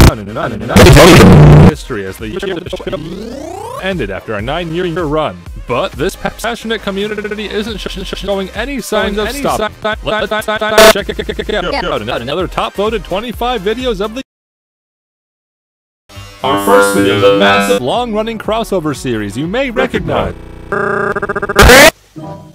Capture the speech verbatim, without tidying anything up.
history as the year ended after a nine-year run. But this passionate community isn't showing any signs of stop. Let's check out another top-voted twenty-five videos of the Our first video is a massive, long-running crossover series you may recognize.